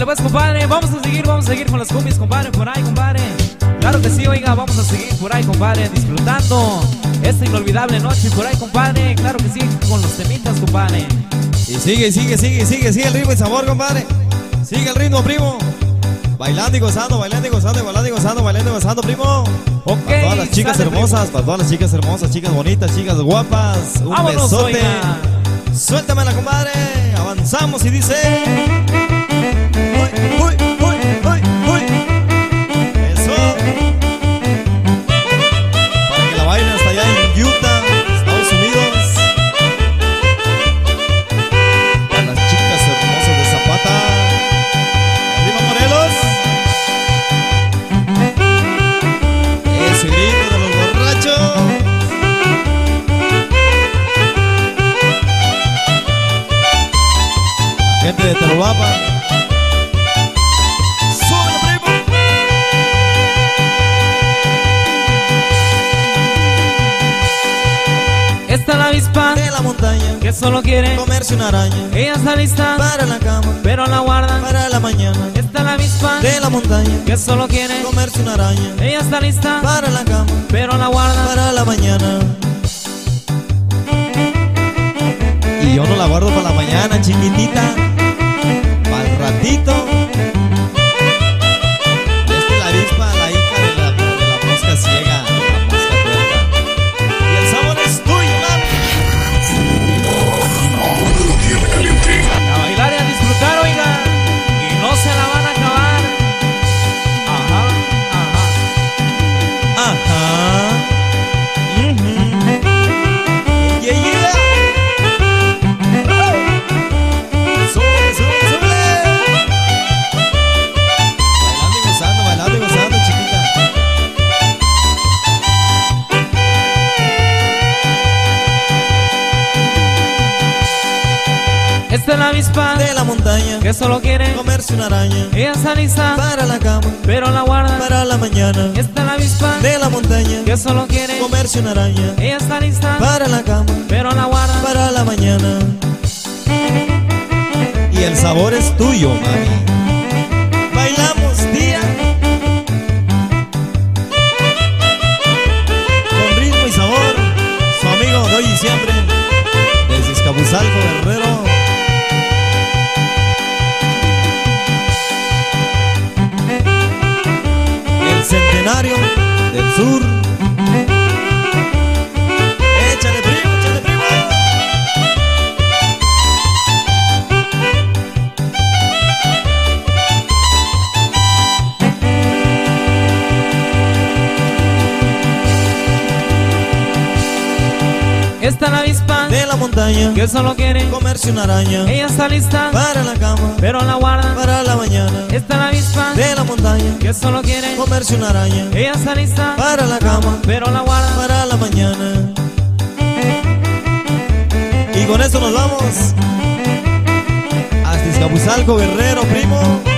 pues, compadre, vamos a seguir con las cumbias, compadre, por ahí, compadre. Claro que sí, oiga, vamos a seguir por ahí, compadre, disfrutando esta inolvidable noche por ahí, compadre. Claro que sí, con los temitas, compadre. Y sigue el ritmo y sabor, compadre. Sigue el ritmo, primo. Bailando y gozando, bailando y gozando, bailando y gozando, bailando y gozando, primo. Ok, para todas las chicas sale, hermosas, primo. para todas las chicas hermosas, chicas bonitas, chicas guapas. Un Vámonos, besote. oiga. Suéltamela, compadre. Avanzamos y dice. Uy, uy, uy, uy, uy. Eso. Para que la bailen hasta allá en Utah, Estados Unidos. Para las chicas hermosas de Zapata. Arriba, Morelos. Ese grito de los borrachos. Gente de Tarobapa. ¡Súbelo, primo! Esta es la avispa De la montaña, que solo quiere comerse una araña. ella está lista, Para la cama, pero la guarda. para la mañana. Esta es la avispa De la montaña, que solo quiere comerse una araña. ella está lista, Para la cama, pero la guarda. para la mañana. Y yo no la guardo para la mañana, chiquitita. Para el ratito. Esta es la avispa, la hija de la mosca ciega, la mosca tuerta. Y el sabor es tuyo, mami. A bailar y a disfrutar, oiga, y no se la van a acabar. Ajá, ajá. Ajá. Yeah, yeah. Súbele, súbele, súbele. Bailando y gozando, chiquita. Esta es la avispa De la montaña, que solo quiere comerse una araña. ella está lista, Para la cama, pero la guarda. para la mañana. Esta es la avispa De la montaña, que solo quiere comerse una araña. ella está lista, Para la cama, pero la guarda. para la mañana. Y el sabor es tuyo, mami. Bailamos día con ritmo y sabor. Su amigo de hoy y siempre, desde Izcabuzalco, Guerrero. El centenario del sur. Échale, primo, échale, primo. Esta es la avispa De la montaña, que solo quiere comerse una araña. ella está lista, Para la cama, pero la guarda. para la mañana. Esta es la avispa De la montaña, que solo quiere comerse una araña. ella está lista, Para la cama, pero la guarda. para la mañana. Y con eso nos vamos hasta Izcabuzalco, Guerrero, primo.